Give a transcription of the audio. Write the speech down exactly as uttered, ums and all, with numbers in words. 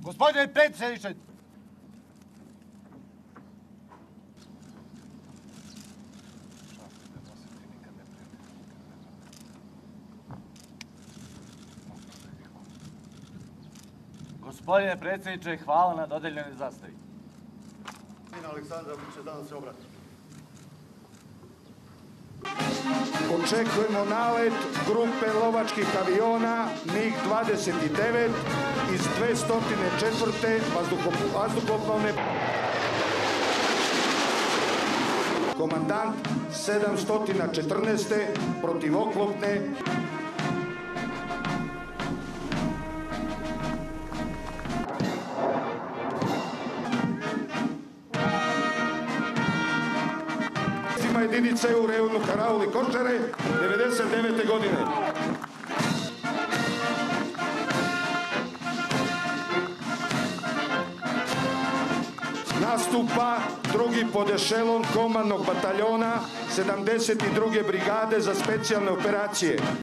Gospodine predsjedniče! Gospodine predsjedniče, hvala na dodeljenoj zastavi. Aleksandra će danas se obratiti. Očekujemo nalet grupe lovačkih aviona MiG dvadeset devet iz dvesta četvrte vazduhoplovne. Komandant sedamsto četrnaeste protivoklopne. Jedinice u Revnu Karauli Kočare, devedeset devete godine. Nastupa drugi podešelon komandnog bataljona sedamdeset druge brigade za specijalne operacije.